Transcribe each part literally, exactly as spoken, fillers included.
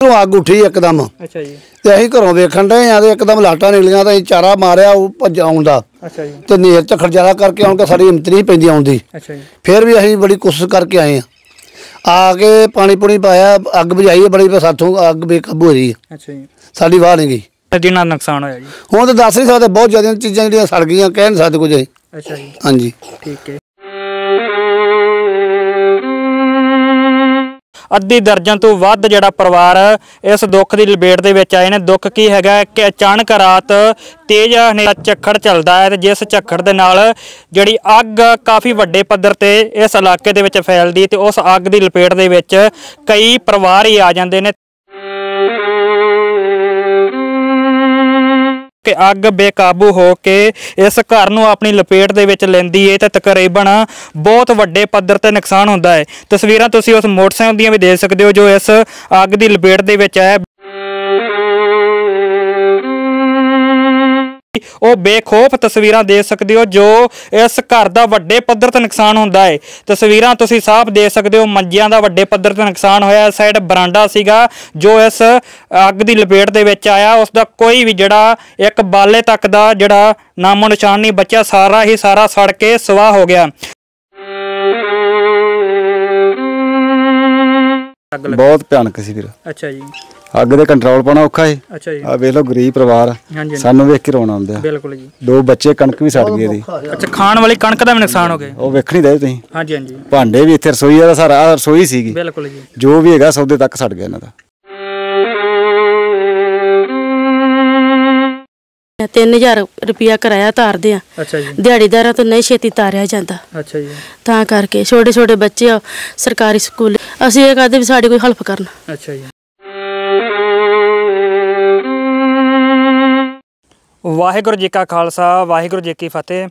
ਤੋਂ ਅੱਗ ਉੱਠੀ ਇੱਕਦਮ। ਅੱਛਾ ਜੀ। ਤੇ ਅਸੀਂ ਘਰੋਂ ਵੇਖਣ ਡਏ ਆ ਤੇ ਇੱਕਦਮ ਲਾਟਾਂ ਨਿਕਲੀਆਂ ਤਾਂ ਅਸੀਂ ਚਾਰਾ ਮਾਰਿਆ ਉਹ ਭੱਜ ਆਉਣ ਦਾ। ਅੱਛਾ ਜੀ। ਤੇ ਨੇਰ ਝੱਖੜ ਜ਼ਿਆਦਾ ਕਰਕੇ ਆਉਣ ਕੇ ਸਾਡੀ ਹਿੰਮਤ ਨਹੀਂ ਪੈਂਦੀ ਆਉਣ ਦੀ। ਅੱਛਾ ਜੀ। ਫਿਰ ਵੀ ਅਸੀਂ ਬੜੀ ਕੋਸ਼ਿਸ਼ ਕਰਕੇ ਆਏ ਆ ਆ ਕੇ ਪਾਣੀ ਪੂਣੀ ਪਾਇਆ ਅੱਗ ਬੁਝਾਈ ਬੜੀ ਪਰ ਸਾਥੋਂ ਅੱਗ ਬੇਕਾਬੂ ਹੋਈ। ਅੱਛਾ ਜੀ। ਸਾਡੀ ਵਾਹ ਨਹੀਂ ਗਈ। ਜਿੰਨਾ ਨੁਕਸਾਨ ਹੋਇਆ ਜੀ ਹੁਣ ਤਾਂ ਦੱਸ ਨਹੀਂ ਸਕਦੇ ਬਹੁਤ ਜ਼ਿਆਦਾ ਚੀਜ਼ਾਂ ਜਿਹੜੀਆਂ ਸੜ ਗਈਆਂ ਕਹਿ ਨਹੀਂ ਸਕਦੇ ਕੁਝ। ਅੱਛਾ ਜੀ। ਹਾਂਜੀ ਠੀਕ ਹੈ। ਅੱਧੀ ਦਰਜਨ ਤੋਂ ਵੱਧ ਜਿਹੜਾ ਪਰਿਵਾਰ ਇਸ ਦੁੱਖ ਦੀ ਲਪੇਟ ਦੇ ਵਿੱਚ ਆਏ ਨੇ। ਦੁੱਖ ਕੀ ਹੈਗਾ ਕਿ ਅਚਾਨਕ ਰਾਤ ਤੇਜ਼ ਹਨੇਰਾ ਝੱਖੜ ਚੱਲਦਾ ਹੈ ਤੇ ਜਿਸ ਝੱਖੜ ਦੇ ਨਾਲ ਜਿਹੜੀ ਅੱਗ ਕਾਫੀ ਵੱਡੇ ਪੱਧਰ ਤੇ ਇਸ ਇਲਾਕੇ ਦੇ ਵਿੱਚ ਫੈਲਦੀ ਤੇ ਉਸ ਅੱਗ ਦੀ ਲਪੇਟ ਦੇ ਵਿੱਚ ਕਈ ਪਰਿਵਾਰ ਹੀ ਆ ਜਾਂਦੇ ਨੇ ਕਿ ਅੱਗ ਬੇਕਾਬੂ ਹੋ ਕੇ ਇਸ ਘਰ ਨੂੰ ਆਪਣੀ ਲਪੇਟ ਦੇ ਵਿੱਚ ਲੈਂਦੀ ਹੈ ਤੇ ਤਕਰੀਬਨ ਬਹੁਤ ਵੱਡੇ ਪੱਧਰ ਤੇ ਨੁਕਸਾਨ ਹੁੰਦਾ ਹੈ। ਤਸਵੀਰਾਂ ਤੁਸੀਂ ਉਸ ਮੋਟਰਸਾਈਕਲ ਦੀਆਂ ਵੀ ਦੇਖ ਸਕਦੇ ਹੋ ਜੋ ਇਸ ਅੱਗ ਦੀ ਲਪੇਟ ਦੇ ਵਿੱਚ ਹੈ। ਉਹ ਬੇਖੌਫ ਤਸਵੀਰਾਂ ਦੇਖ ਸਕਦੇ ਹੋ ਜੋ ਇਸ ਘਰ ਦਾ ਵੱਡੇ ਪੱਧਰ ਤੇ ਨੁਕਸਾਨ ਹੁੰਦਾ ਹੈ। ਤਸਵੀਰਾਂ ਤੁਸੀਂ ਸਾਫ਼ ਦੇਖ ਸਕਦੇ ਹੋ ਮੰਜਿਆਂ ਦਾ ਵੱਡੇ ਪੱਧਰ ਤੇ ਨੁਕਸਾਨ ਹੋਇਆ। ਸਾਈਡ ਬਰਾਂਡਾ ਸੀਗਾ ਜੋ ਇਸ ਅੱਗ ਦੀ ਲਪੇਟ ਦੇ ਵਿੱਚ ਆਇਆ ਉਸ ਦਾ ਕੋਈ ਵੀ ਜਿਹੜਾ ਇੱਕ ਬਾਲੇ ਤੱਕ ਦਾ ਜਿਹੜਾ ਨਾਮੋ ਨਿਸ਼ਾਨ ਨਹੀਂ ਬਚਿਆ। ਸਾਰਾ ਹੀ ਸਾਰਾ ਸੜ ਕੇ ਸਵਾਹ ਹੋ ਗਿਆ। ਬਹੁਤ ਭਿਆਨਕ ਸੀ ਵੀਰ। ਅੱਛਾ ਜੀ। ਅੱਗ ਦੇ ਕੰਟਰੋਲ ਪਾਉਣਾ ਔਖਾ ਹੈ। ਅੱਛਾ ਜੀ। ਆ ਵੇਖ ਲਓ ਗਰੀਬ ਪਰਿਵਾਰ ਸਾਨੂੰ ਵੇਖ ਕੇ ਰੋਣਾ ਆਉਂਦਾ। ਬਿਲਕੁਲ ਜੀ। ਦੋ ਬੱਚੇ ਕਣਕ ਵੀ ਸੜ ਗਈ ਇਹਦੀ। ਅੱਛਾ ਖਾਣ ਵਾਲੀ ਕਣਕ ਦਾ ਵੀ ਨੁਕਸਾਨ ਹੋ ਗਿਆ। ਉਹ ਵੇਖਣੀ ਦੇ ਤੁਸੀਂ। ਹਾਂਜੀ ਹਾਂਜੀ। ਭਾਂਡੇ ਵੀ ਇੱਥੇ ਰਸੋਈ ਦਾ ਸਾਰਾ ਰਸੋਈ ਸੀਗੀ। ਬਿਲਕੁਲ ਜੀ। ਜੋ ਵੀ ਹੈਗਾ ਸੌਦੇ ਤੱਕ ਸੜ ਗਿਆ ਇਹਨਾਂ ਦਾ। तीन हजार रुपया किराया तारते हैं। अच्छा जी। दिहाड़ीदार तो नहीं छेती तारिया जाता। अच्छा जी। तां करके छोटे छोटे बच्चे सरकारी स्कूल असीं ये कहते भी साडी कोई हेल्प करन। अच्छा जी। वाहिगुरू जी का खालसा वाहिगुरू जी की फतेह।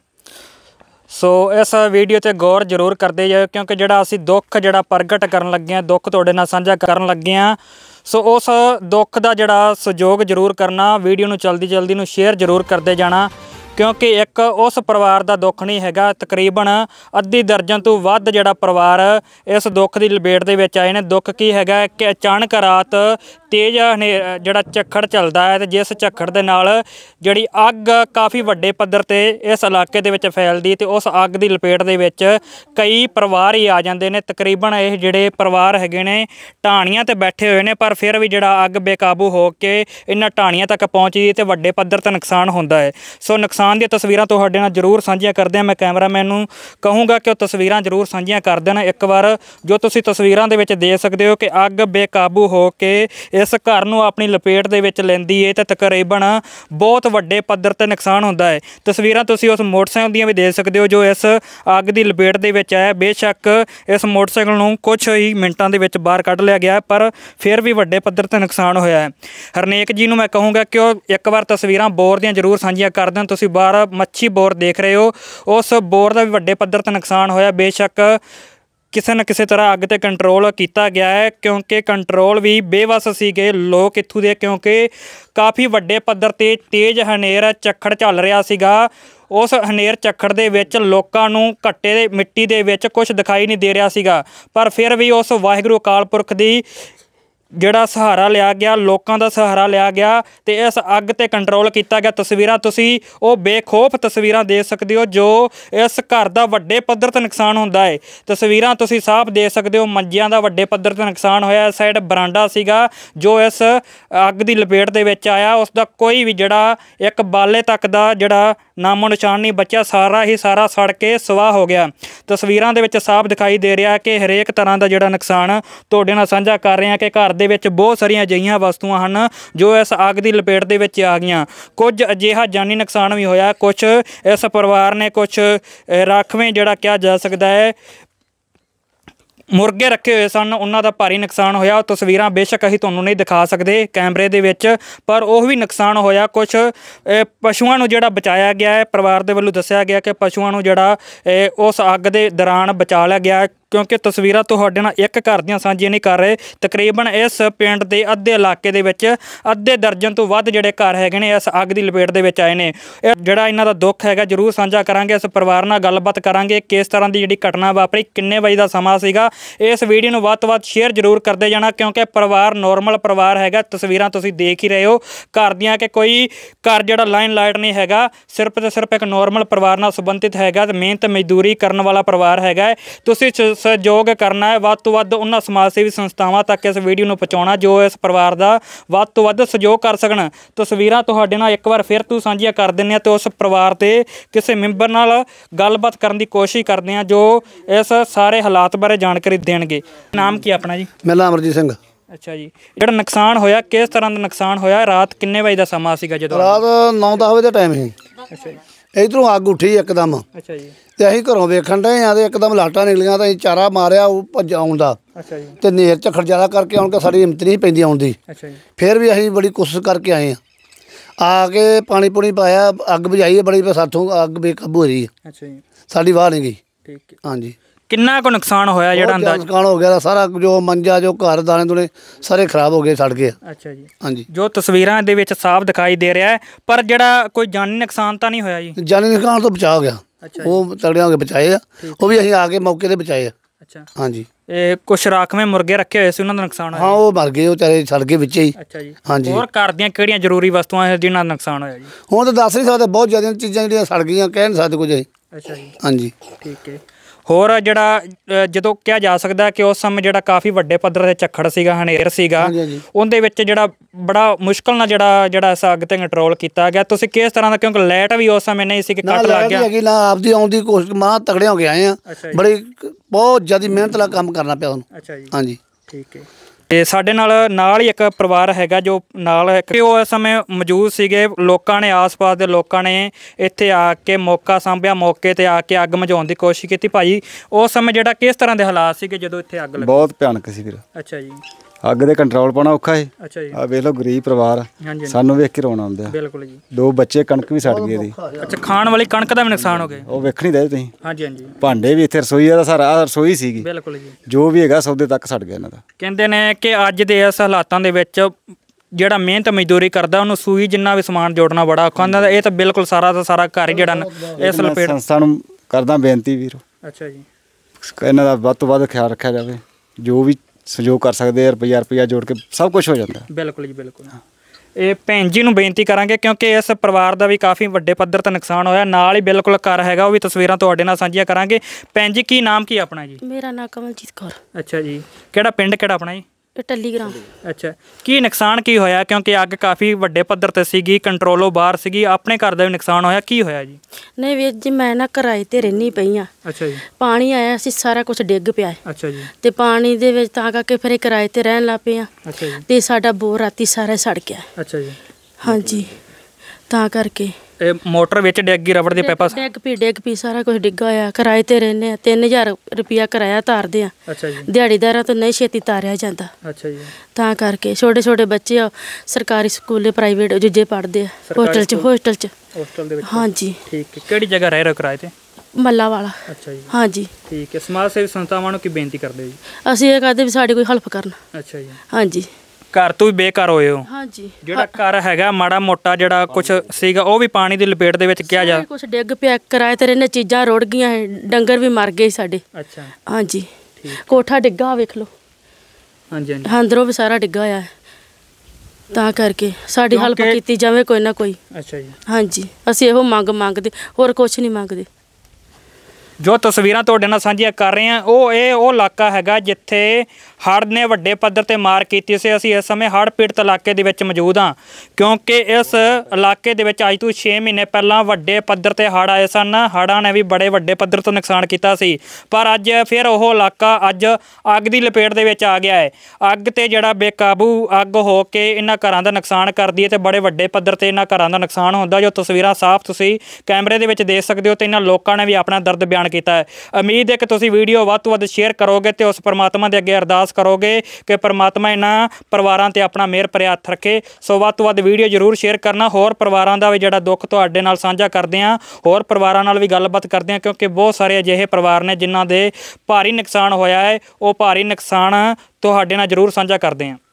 सो इस वीडियो ते गौर जरूर करते जाओ क्योंकि जिहड़ा असीं दुख जिहड़ा प्रगट करन लगे हैं दुख तुहाडे नाल साझा करन लगे हैं। सो उस दुख का जिहड़ा सहयोग जरूर करना वीडियो नूं जल्दी जल्दी नूं शेयर जरूर करते जाना क्योंकि एक उस परिवार का दुख नहीं हैगा। तकरीबन अद्धी दर्जन तो वध जिहड़ा परिवार इस दुख की लपेट दे विच आए ने। दुख की हैगा कि अचानक रात तेज हनेरा जिहड़ा झक्खड़ चलदा है ते जिस झक्खड़ दे नाल जिहड़ी अग काफ़ी वड्डे पद्धर ते इस इलाके दे विच फैलदी ते उस अग की लपेट दे विच कई परिवार ही आ जांदे ने। तकरीबन ये जिहड़े परिवार हैगे ने ढाणियां ते बैठे हुए ने पर फिर भी जिहड़ा अग बेकाबू हो के इन्हां ढाणियां तक पहुँचदी ते वड्डे पद्धर ते नुकसान हुंदा है। सो नुकसान दी तस्वीरां तुहाडे नाल जरूर साझियां करदे हां। मैं कैमरामैन नूं कहूँगा कि तस्वीरां जरूर साझियां कर देना एक बार जो तुसीं तस्वीरां दे विच देख सकदे हो कि अग बेकाबू हो के इस घर नूं अपनी लपेट दे विच लैंदी है ते तकरीबन बहुत वड्डे पद्धर ते नुकसान हुंदा है। तस्वीरां तुसीं उस मोटरसाइकल दीयां भी देख सकदे हो जो इस अग दी लपेट दे विच आया। बेशक इस मोटरसाइकल नूं कुछ ही मिनटां दे विच बाहर कढ लिया गया पर फिर भी वड्डे पद्धर ते नुकसान होया है। हरनेक जी नूं मैं कहूँगा कि एक बार तस्वीरां बोर दीयां जरूर साझियां कर देण। तुसीं बाहर मच्छी बोर देख रहे हो उस बोर का भी वड्डे पद्धर ते नुकसान होया। बेशक किसी न किसी तरह अग ते कंट्रोल किया गया है क्योंकि कंट्रोल भी बेवस सीगे लोग इत्थों दे क्योंकि काफ़ी वड्डे पद्धर ते तेज हनेर झक्खड़ चल रहा सीगा। उस हनेर झक्खड़ दे विच लोकां नूं घट्टे दे मिट्टी दे विच कुछ दिखाई नहीं दे रहा सीगा पर फिर भी उस वाहिगुरू अकाल पुरख दी जिहड़ा सहारा लिया गया लोगों का सहारा लिया गया तो इस अग ते कंट्रोल किया गया। तस्वीरां तुसीं वो बेखौफ तस्वीरां देख सकते हो जो इस घर का वड्डे पद्धर ते नुकसान हुंदा है। तस्वीरां तुसीं साफ देख सकते हो मंजियां दा वड्डे पद्धर ते नुकसान होया। साइड बरांडा सीगा जो इस अग की लपेट दे विच आया उसका कोई भी जिहड़ा एक बाले तक दा जिहड़ा नामो निशान नहीं बचा। सारा ही सारा सड़ के सवाह हो गया। तस्वीरां दे विच साफ दिखाई दे रहा कि हरेक तरह का जिहड़ा नुकसान तुहाडे नाल साझा कर रहे हैं कि घर दे विच बहुत सारियां अजिहियां वस्तुआं हन जो इस अग की लपेट दे विच आ गईयां। कुछ अजिहा जानी नुकसान भी होया कुछ इस परिवार ने कुछ राखवें जिहड़ा कहा जा सकता है मुर्गे रखे हुए सन उन्हों का भारी नुकसान होया। तस्वीरां बेशक असीं तुहानूं नहीं दिखा सकते कैमरे दे विच पर वह भी नुकसान होया। कुछ पशुओं नूं जिहड़ा बचाया गया है परिवार दे वल्लों दस्सिया गया कि पशुओं नूं जिहड़ा उस अग दे दौरान बचा लिया गया। ਕਿਉਂਕਿ ਤਸਵੀਰਾਂ ਤੁਹਾਡੇ ਨਾਲ ਇੱਕ ਘਰ ਦੀਆਂ ਸਾਂਝੀਆਂ ਨਹੀਂ ਕਰ ਰਹੇ। ਤਕਰੀਬਨ ਇਸ ਪਿੰਡ ਦੇ ਅੱਧੇ ਇਲਾਕੇ ਦੇ ਵਿੱਚ ਅੱਧੇ ਦਰਜਨ ਤੋਂ ਵੱਧ ਜਿਹੜੇ ਘਰ ਹੈਗੇ ਨੇ ਇਸ ਅੱਗ ਦੀ ਲਪੇਟ ਦੇ ਵਿੱਚ ਆਏ ਨੇ। ਇਹ ਜਿਹੜਾ ਇਹਨਾਂ ਦਾ ਦੁੱਖ ਹੈਗਾ ਜ਼ਰੂਰ ਸਾਂਝਾ ਕਰਾਂਗੇ, ਇਸ ਪਰਿਵਾਰ ਨਾਲ ਗੱਲਬਾਤ ਕਰਾਂਗੇ ਕਿਸ ਤਰ੍ਹਾਂ ਦੀ ਜਿਹੜੀ ਘਟਨਾ ਵਾਪਰੀ, ਕਿੰਨੇ ਵਜੇ ਦਾ ਸਮਾਂ ਸੀਗਾ। ਇਸ ਵੀਡੀਓ ਨੂੰ ਵੱਧ ਤੋਂ ਵੱਧ ਸ਼ੇਅਰ ਜ਼ਰੂਰ ਕਰਦੇ ਜਾਣਾ ਕਿਉਂਕਿ ਪਰਿਵਾਰ ਨੋਰਮਲ ਪਰਿਵਾਰ ਹੈਗਾ। ਤਸਵੀਰਾਂ ਤੁਸੀਂ ਦੇਖ ਹੀ ਰਹੇ ਹੋ ਘਰ ਦੀਆਂ ਕਿ ਕੋਈ ਘਰ ਜਿਹੜਾ ਲਾਈਨ ਲਾਈਟ ਨਹੀਂ ਹੈਗਾ, ਸਿਰਫ ਤੇ ਸਿਰਫ ਇੱਕ ਨੋਰਮਲ ਪਰਿਵਾਰ ਨਾਲ ਸੰਬੰਧਿਤ ਹੈਗਾ ਤੇ ਮਿਹਨਤ ਮਜ਼ਦੂਰੀ ਕਰਨ ਵਾਲਾ ਪਰਿਵਾਰ ਹੈਗਾ। ਤੁਸੀਂ ਸਹਿਯੋਗ ਕਰਨਾ ਹੈ ਵੱਧ ਤੋਂ ਵੱਧ ਉਹਨਾਂ ਸਮਾਜ ਸੇਵੀ ਸੰਸਥਾਵਾਂ ਤੱਕ ਇਸ ਵੀਡੀਓ ਨੂੰ ਪਹੁੰਚਾਉਣਾ ਜੋ ਇਸ ਪਰਿਵਾਰ ਦਾ ਵੱਧ ਤੋਂ ਵੱਧ ਸਹਿਯੋਗ ਕਰ ਸਕਣ। ਤਸਵੀਰਾਂ ਤੁਹਾਡੇ ਨਾਲ ਇੱਕ ਵਾਰ ਫਿਰ ਤੋਂ ਸਾਂਝੀਆਂ ਕਰ ਦਿੰਦੇ ਹਾਂ ਤੇ ਉਸ ਪਰਿਵਾਰ ਦੇ ਕਿਸੇ ਮੈਂਬਰ ਨਾਲ ਗੱਲਬਾਤ ਕਰਨ ਦੀ ਕੋਸ਼ਿਸ਼ ਕਰਦੇ ਹਾਂ ਜੋ ਇਸ ਸਾਰੇ ਹਾਲਾਤ ਬਾਰੇ ਜਾਣਕਾਰੀ ਦੇਣਗੇ। ਨਾਮ ਕੀ ਆਪਣਾ ਜੀ? ਮੇਰਾ ਨਾਮ ਅਮਰਜੀਤ ਸਿੰਘ। ਅੱਛਾ ਜੀ, ਜਿਹੜਾ ਨੁਕਸਾਨ ਹੋਇਆ ਕਿਸ ਤਰ੍ਹਾਂ ਦਾ ਨੁਕਸਾਨ ਹੋਇਆ? ਰਾਤ ਕਿੰਨੇ ਵਜੇ ਦਾ ਸਮਾਂ ਸੀਗਾ ਜਦੋਂ? ਰਾਤ ਨੌ ਦਸ ਵਜੇ ਦਾ ਟਾਈਮ ਸੀ। ਅੱਛਾ ਜੀ। ਇੱਧਰੋਂ ਅੱਗ ਉੱਠੀ ਇੱਕਦਮ ਅੱਛਾ ਜੀ। ਤੇ ਅਸੀਂ ਘਰੋਂ ਵੇਖਣ ਡਏ ਆ ਤੇ ਇੱਕਦਮ ਲਾਟਾਂ ਨਿਕਲੀਆਂ ਤਾਂ ਅਸੀਂ ਚਾਰਾ ਮਾਰਿਆ ਉਹ ਭੱਜ ਆਉਣ ਦਾ। ਅੱਛਾ ਜੀ। ਤੇ ਨੇਰ ਝੱਖੜ ਜ਼ਿਆਦਾ ਕਰਕੇ ਆਉਣ ਕੇ ਸਾਡੀ ਹਿੰਮਤ ਨਹੀਂ ਪੈਂਦੀ ਆਉਣ ਦੀ। ਅੱਛਾ ਜੀ। ਫਿਰ ਵੀ ਅਸੀਂ ਬੜੀ ਕੋਸ਼ਿਸ਼ ਕਰਕੇ ਆਏ ਆ ਆ ਕੇ ਪਾਣੀ ਪੂਣੀ ਪਾਇਆ, ਅੱਗ ਬੁਝਾਈ ਬੜੀ ਪਰ ਸਾਥੋਂ ਅੱਗ ਬੇਕਾਬੂ ਹੋ ਰਹੀ ਹੈ। ਅੱਛਾ ਜੀ। ਸਾਡੀ ਵਾਹ ਨਹੀਂ ਗਈ। ਠੀਕ ਹੈ। ਹਾਂਜੀ। ਕਿੰਨਾ ਕੁ ਨੁਕਸਾਨ ਹੋਇਆ ਜਿਹੜਾ ਅੰਦਾਜ਼? ਨੁਕਸਾਨ ਹੋ ਗਿਆ ਸਾਰਾ, ਜੋ ਮੰਜਾ ਜੋ ਘਰ ਦਾਣੇ ਦੁਣੇ ਸਾਰੇ ਖਰਾਬ ਹੋ ਗਏ, ਸੜ ਗਏ। ਅੱਛਾ ਜੀ। ਹਾਂਜੀ। ਜੋ ਤਸਵੀਰਾਂ ਦੇ ਵਿੱਚ ਸਾਫ਼ ਦਿਖਾਈ ਦੇ ਰਿਹਾ ਹੈ ਪਰ ਜਿਹੜਾ ਕੋਈ ਜਾਨੀ ਨੁਕਸਾਨ ਤਾਂ ਨਹੀਂ ਹੋਇਆ ਜੀ? ਜਾਨੀ ਨੁਕਸਾਨ ਤੋਂ ਬਚਾ ਹੋ ਗਿਆ। ਉਹ ਤਗੜਿਆਂ ਹੋ ਕੇ ਬਚਾਏ ਆ, ਉਹ ਵੀ ਅਸੀਂ ਆ ਕੇ ਮੌਕੇ ਤੇ ਬਚਾਏ ਆ। ਅੱਛਾ। ਹਾਂਜੀ। ਇਹ ਕੁਛ ਰਾਖਵੇਂ ਮੁਰਗੇ ਰੱਖੇ ਹੋਏ ਸੀ ਉਹਨਾਂ ਦਾ ਨੁਕਸਾਨ ਹੋਇਆ? ਹਾਂ, ਉਹ ਮਰ ਗਏ, ਉਹ ਚਾਰੇ ਸੜ ਗਏ ਵਿੱਚ ਹੀ। ਅੱਛਾ ਜੀ। ਹਾਂਜੀ। ਹੋਰ ਘਰ ਦੀਆਂ ਕਿਹੜੀਆਂ ਜ਼ਰੂਰੀ ਵਸਤੂਆਂ ਜਿਨ੍ਹਾਂ ਦਾ ਨੁਕਸਾਨ ਹੋਇਆ ਜੀ? ਹੁਣ ਤਾਂ ਦੱਸ ਨਹੀਂ ਸਕਦੇ, ਬਹੁਤ ਜ਼ਿਆਦਾ ਚੀਜ਼ਾਂ ਜਿਹੜੀਆਂ ਸੜ ਗਈਆਂ, ਕਹਿ ਨਹੀਂ ਸਕਦੇ ਕੁਝ ਅਸੀਂ। ਅੱਛਾ ਜੀ। ਹਾਂਜੀ। ਠੀਕ ਹੈ। ਹੋਰ ਜਿਹੜਾ ਜਦੋਂ ਕਿਹਾ ਜਾ ਸਕਦਾ ਕਿ ਉਸ ਸਮੇਂ ਜਿਹੜਾ ਕਾਫੀ ਵੱਡੇ ਪੱਧਰ ਤੇ ਝੱਖੜ ਸੀਗਾ, ਹਨੇਰ ਸੀਗਾ, ਉਹਦੇ ਵਿੱਚ ਜਿਹੜਾ ਬੜਾ ਮੁਸ਼ਕਲ ਨਾਲ ਜਿਹੜਾ ਜਿਹੜਾ ਇਸ ਅੱਗ ਤੇ ਕੰਟਰੋਲ ਕੀਤਾ ਗਿਆ। ਤੁਸੀਂ ਕਿਸ ਤਰ੍ਹਾਂ ਦਾ, ਕਿਉਂਕਿ ਲਾਈਟ ਵੀ ਉਸ ਸਮੇਂ ਨਹੀਂ ਸੀ ਕਿ ਕੱਟ ਲੱਗ ਗਿਆ? ਨਾ ਆਪਦੀ ਆਉਣ ਦੀ ਕੋਸ਼ਿਸ਼, ਮਾਂ ਤਗੜੇ ਹੋ ਕੇ ਆਏ ਆ। ਬੜੀ ਬਹੁਤ ਜ਼ਿਆਦਾ ਮਿਹਨਤ ਨਾਲ ਕੰਮ ਕਰਨਾ ਪਿਆ ਉਹਨੂੰ। ਅੱਛਾ ਜੀ। ਹਾਂਜੀ। ਠੀਕ ਹੈ। ਤੇ ਸਾਡੇ ਨਾਲ ਨਾਲ ਹੀ ਇੱਕ ਪਰਿਵਾਰ ਹੈਗਾ ਜੋ ਨਾਲ ਉਹ ਇਸ ਸਮੇਂ ਮੌਜੂਦ ਸੀਗੇ। ਲੋਕਾਂ ਨੇ, ਆਸ-ਪਾਸ ਦੇ ਲੋਕਾਂ ਨੇ ਇੱਥੇ ਆ ਕੇ ਮੌਕਾ ਸਾਂਭਿਆ, ਮੌਕੇ ਤੇ ਆ ਕੇ ਅੱਗ ਮਝਾਉਣ ਦੀ ਕੋਸ਼ਿਸ਼ ਕੀਤੀ। ਭਾਈ ਉਸ ਸਮੇਂ ਜਿਹੜਾ ਕਿਸ ਤਰ੍ਹਾਂ ਦੇ ਹਾਲਾਤ ਸੀਗੇ ਜਦੋਂ ਇੱਥੇ ਅੱਗ ਲੱਗੀ? ਬਹੁਤ ਭਿਆਨਕ ਸੀ ਵੀਰ। ਅੱਛਾ ਜੀ। ਅੱਗ ਦੇ ਕੰਟਰੋਲ ਪਾਉਣਾ ਔਖਾ ਹੈ। ਅੱਛਾ ਜੀ। ਆ ਵੇਖ ਲਓ ਗਰੀਬ ਪਰਿਵਾਰ, ਹਾਂਜੀ, ਸਾਨੂੰ ਵੇਖ ਕੇ ਰੋਣਾ ਆਉਂਦਾ। ਬਿਲਕੁਲ ਜੀ। ਦੋ ਬੱਚੇ, ਕਣਕ ਵੀ ਸੜ ਗਈ ਇਹਦੀ। ਅੱਛਾ, ਖਾਣ ਵਾਲੀ ਕਣਕ ਦਾ ਵੀ ਨੁਕਸਾਨ ਹੋ ਗਿਆ? ਉਹ ਵੇਖਣੀ ਦੇ ਤੁਸੀਂ। ਹਾਂਜੀ ਹਾਂਜੀ। ਭਾਂਡੇ ਵੀ ਇੱਥੇ, ਰਸੋਈ ਦਾ ਸਾਰਾ ਰਸੋਈ ਸੀਗੀ। ਬਿਲਕੁਲ ਜੀ। ਜੋ ਵੀ ਹੈਗਾ ਸੌਦੇ ਤੱਕ ਸੜ ਗਿਆ ਇਹਨਾਂ ਦਾ। ਕਹਿੰਦੇ ਨੇ ਕਿ ਅੱਜ ਦੇ ਇਸ ਹਾਲਾਤਾਂ ਦੇ ਵਿੱਚ ਜਿਹੜਾ ਮਿਹਨਤ ਮਜ਼ਦੂਰੀ ਕਰਦਾ ਉਹਨੂੰ ਸੂਈ ਜਿੰਨਾ ਵੀ ਸਮਾਨ ਜੋੜਨਾ ਬੜਾ ਔਖਾ ਹੁੰਦਾ। ਇਹ ਤਾਂ ਬਿਲਕੁਲ ਸਾਰਾ ਦਾ ਸਾਰਾ ਘਰ ਹੀ ਜਿਹੜਾ ਇਸ ਲਪੇਟ। ਸੰਸਥਾ ਨੂੰ ਕਰਦਾ ਬੇਨਤੀ ਵੀਰ, ਅੱਛਾ ਜੀ, ਇਹਨਾਂ ਦਾ ਵੱਧ ਤੋਂ ਵੱਧ ਖਿਆਲ ਰੱਖਿਆ ਜਾਵੇ। ਜੋ ਵੀ ਸਹਿਯੋਗ ਕਰ ਸਕਦੇ ਆ, ਰੁਪਈਆ ਰੁਪਈਆ ਜੋੜ ਕੇ ਸਭ ਕੁਝ ਹੋ ਜਾਂਦਾ। ਬਿਲਕੁਲ ਜੀ, ਬਿਲਕੁਲ। ਇਹ ਭੈਣ ਜੀ ਨੂੰ ਬੇਨਤੀ ਕਰਾਂਗੇ ਕਿਉਂਕਿ ਇਸ ਪਰਿਵਾਰ ਦਾ ਵੀ ਕਾਫੀ ਵੱਡੇ ਪੱਧਰ ਤੇ ਨੁਕਸਾਨ ਹੋਇਆ। ਨਾਲ ਹੀ ਬਿਲਕੁਲ ਘਰ ਹੈਗਾ, ਉਹ ਵੀ ਤਸਵੀਰਾਂ ਤੁਹਾਡੇ ਨਾਲ ਸਾਂਝੀਆਂ ਕਰਾਂਗੇ। ਭੈਣ ਜੀ, ਕੀ ਨਾਮ ਕੀ ਆਪਣਾ ਜੀ? ਮੇਰਾ ਨਾਮ ਕਮਲਜੀਤ ਕੌਰ। ਅੱਛਾ ਜੀ। ਕਿਹੜਾ ਪਿੰਡ, ਕਿਹੜਾ ਆਪਣਾ ਜੀ? ਟੱਲੀਗ੍ਰਾਮ। ਅੱਛਾ। ਕੀ ਨੁਕਸਾਨ ਕੀ ਹੋਇਆ? ਕਿਉਂਕਿ ਅੱਗ ਕਾਫੀ ਵੱਡੇ ਪੱਧਰ ਤੇ ਸੀਗੀ, ਕੰਟਰੋਲੋਂ ਬਾਹਰ ਸੀਗੀ, ਆਪਣੇ ਘਰ ਦਾ ਵੀ ਨੁਕਸਾਨ ਹੋਇਆ, ਕੀ ਹੋਇਆ ਜੀ? ਨਹੀਂ ਵੀਰ ਜੀ, ਮੈਂ ਨਾ ਕਿਰਾਏ ਤੇ ਰਹਿੰਦੀ ਪਈ ਆ। ਅੱਛਾ ਜੀ। ਪਾਣੀ ਆਇਆ ਸੀ, ਸਾਰਾ ਕੁਝ ਡਿੱਗ ਪਿਆ। ਅੱਛਾ ਜੀ। ਤੇ ਪਾਣੀ ਦੇ ਵਿੱਚ ਤਾਂ ਕਰਕੇ ਫਿਰ ਕਿਰਾਏ ਤੇ ਰਹਿਣ ਲੱਗ ਪਏ ਆ। ਅੱਛਾ ਜੀ। ਤੇ ਸਾਡਾ ਬੋਰ ਰਾਤੀ ਸਾਰਾ ਸੜ ਗਿਆ। ਅੱਛਾ ਜੀ। ਹਾਂਜੀ, ਤਾਂ ਕਰਕੇ ਇਹ ਮੋਟਰ ਵਿੱਚ ਡਿੱਗ ਗਈ, ਰਬੜ ਦੇ ਪੈਪਾ ਡਿੱਗ ਪੀ ਡਿੱਗ ਪੀ ਸਾਰਾ ਕੁਝ ਡਿੱਗਾ ਹੋਇਆ। ਕਿਰਾਏ ਤੇ ਰਹਿੰਦੇ ਆ, ਤਿੰਨ ਹਜ਼ਾਰ ਰੁਪਇਆ ਕਿਰਾਇਆ ਤਾਰਦੇ ਆ। ਅੱਛਾ ਜੀ। ਦਿਹਾੜੀਦਾਰਾਂ ਤੋਂ ਨਹੀਂ ਛੇਤੀ ਤਾਰਿਆ ਜਾਂਦਾ। ਅੱਛਾ ਜੀ। ਤਾਂ ਕਰਕੇ ਛੋਟੇ ਛੋਟੇ ਬੱਚੇ ਆ, ਸਰਕਾਰੀ ਸਕੂਲੇ ਪ੍ਰਾਈਵੇਟ ਜੁੱਜੇ ਪੜ੍ਹਦੇ ਆ, ਹੋਸਟਲ 'ਚ ਹੋਸਟਲ 'ਚ ਹੋਸਟਲ ਦੇ ਵਿੱਚ। ਹਾਂਜੀ। ਠੀਕ ਹੈ। ਕਿਹੜੀ ਜਗ੍ਹਾ ਰਹਿ ਰਹੇ ਹੋ ਕਿਰਾਏ ਤੇ? ਮੱਲਾ ਵਾਲਾ। ਅੱਛਾ ਜੀ। ਹਾਂਜੀ। ਠੀਕ ਹੈ। ਸਮਾਜ ਸੇਵੀ ਸੰਸਥਾਵਾਂ ਨੂੰ ਕੀ ਬੇਨਤੀ ਕਰਦੇ ਹੋ ਜੀ? ਅਸੀਂ ਇਹ ਕਰਦੇ ਵੀ ਸਾਡੀ ਕੋਈ ਹੈਲਪ ਕਰਨ। ਅੱਛਾ ਜੀ। ਹਾਂਜੀ। ਘਰ ਤੋਂ ਵੀ ਬੇਘਰ ਹੋਏ ਹੋ? ਹਾਂਜੀ। ਜਿਹੜਾ ਘਰ ਹੈਗਾ ਮਾੜਾ ਮੋਟਾ ਜਿਹੜਾ ਕੁਝ ਸੀਗਾ ਉਹ ਵੀ ਪਾਣੀ ਦੀ ਲਪੇਟ ਦੇ ਵਿੱਚ ਕਿਹਾ ਜਾ? ਕੁਝ ਡਿੱਗ ਪਿਆ, ਕਿਰਾਏ ਤੇ ਰਹਿੰਦੇ, ਚੀਜ਼ਾਂ ਰੁੜ ਗਈਆਂ, ਡੰਗਰ ਵੀ ਮਰ ਗਏ ਸਾਡੇ। ਅੱਛਾ। ਹਾਂਜੀ। ਕੋਠਾ ਡਿੱਗਾ ਵੇਖ ਲਓ। ਹਾਂਜੀ ਹਾਂਜੀ। ਅੰਦਰੋਂ ਵੀ ਸਾਰਾ ਡਿੱਗਾ ਹੋਇਆ ਹੈ। ਤਾਂ ਕਰਕੇ ਸਾਡੀ ਹੈਲਪ ਕੀਤੀ ਜਾਵੇ ਕੋਈ ਨਾ ਕੋਈ। ਅੱਛਾ ਜੀ। ਹਾਂਜੀ, ਅਸੀਂ ਇਹੋ ਮੰਗ ਮੰਗਦੇ, ਹੋਰ ਕੁਝ ਨਹੀਂ ਮੰਗਦੇ। ਜੋ ਤਸਵੀਰਾਂ ਤੁਹਾਡੇ ਨਾਲ ਸਾਂਝੀਆਂ ਕਰ ਰਹੇ ਹਾਂ ਉਹ ਇਹ ਉਹ ਇਲਾਕਾ ਹੈਗਾ ਜਿੱਥੇ ਹੜ੍ਹ ਨੇ ਵੱਡੇ ਪੱਧਰ ਤੇ ਮਾਰ ਕੀਤੀ ਸੀ। ਅਸੀਂ ਇਸ ਸਮੇਂ ਹੜ੍ਹ ਪੀੜਤ ਇਲਾਕੇ ਦੇ ਵਿੱਚ ਮੌਜੂਦ ਹਾਂ ਕਿਉਂਕਿ ਇਸ ਇਲਾਕੇ ਦੇ ਵਿੱਚ ਅੱਜ ਤੋਂ ਛੇ ਮਹੀਨੇ ਪਹਿਲਾਂ ਵੱਡੇ ਪੱਧਰ ਤੇ ਹੜ੍ਹ ਆਏ ਸਨ। ਹੜ੍ਹਾਂ ਨੇ ਵੀ ਬੜੇ ਵੱਡੇ ਪੱਧਰ ਤੋਂ ਨੁਕਸਾਨ ਕੀਤਾ ਸੀ, ਪਰ ਅੱਜ ਫਿਰ ਉਹ ਇਲਾਕਾ ਅੱਜ ਅੱਗ ਦੀ ਲਪੇਟ ਦੇ ਵਿੱਚ ਆ ਗਿਆ ਹੈ। ਅੱਗ ਤੇ ਜਿਹੜਾ ਬੇਕਾਬੂ ਅੱਗ ਹੋ ਕੇ ਇਹਨਾਂ ਘਰਾਂ ਦਾ ਨੁਕਸਾਨ ਕਰਦੀ ਹੈ ਤੇ ਬੜੇ ਵੱਡੇ ਪੱਧਰ ਤੇ ਇਹਨਾਂ ਘਰਾਂ ਦਾ ਨੁਕਸਾਨ ਹੁੰਦਾ। ਜੋ ਤਸਵੀਰਾਂ ਸਾਫ਼ ਤੁਸੀਂ ਕੈਮਰੇ ਦੇ ਵਿੱਚ ਦੇਖ ਸਕਦੇ ਹੋ ਤੇ ਇਹਨਾਂ ਲੋਕਾਂ ਨੇ ਵੀ ਆਪਣਾ ਦਰਦ ਬਿਆਨ ਬਿਆਨ ਕੀਤਾ ਹੈ। ਉਮੀਦ ਹੈ ਕਿ ਤੁਸੀਂ ਵੀਡੀਓ ਵੱਧ ਤੋਂ ਵੱਧ ਸ਼ੇਅਰ ਕਰੋਗੇ ਤੇ ਉਸ ਪਰਮਾਤਮਾ ਦੇ ਅੱਗੇ ਅਰਦਾਸ ਕਰੋਗੇ ਕਿ ਪਰਮਾਤਮਾ ਇਹਨਾਂ ਪਰਿਵਾਰਾਂ ਤੇ ਆਪਣਾ ਮਿਹਰ ਭਰਿਆ ਹੱਥ ਰੱਖੇ। ਸੋ ਵੱਧ ਤੋਂ ਵੱਧ ਵੀਡੀਓ ਜ਼ਰੂਰ ਸ਼ੇਅਰ ਕਰਨਾ। ਹੋਰ ਪਰਿਵਾਰਾਂ ਦਾ ਵੀ ਜਿਹੜਾ ਦੁੱਖ ਤੁਹਾਡੇ ਨਾਲ ਸਾਂਝਾ ਕਰਦੇ ਹਾਂ, ਹੋਰ ਪਰਿਵਾਰਾਂ ਨਾਲ ਵੀ ਗੱਲਬਾਤ ਕਰਦੇ ਹਾਂ, ਕਿਉਂਕਿ ਬਹੁਤ ਸਾਰੇ ਅਜਿਹੇ ਪਰਿਵਾਰ ਨੇ ਜਿਨ੍ਹਾਂ ਦੇ ਭਾਰੀ ਨੁਕਸਾਨ ਹੋਇਆ ਹੈ। ਉਹ ਭਾਰੀ ਨੁਕਸਾਨ ਤੁਹਾਡੇ ਨਾਲ ਜ਼ਰੂਰ ਸਾਂਝਾ ਕਰਦੇ ਹਾਂ।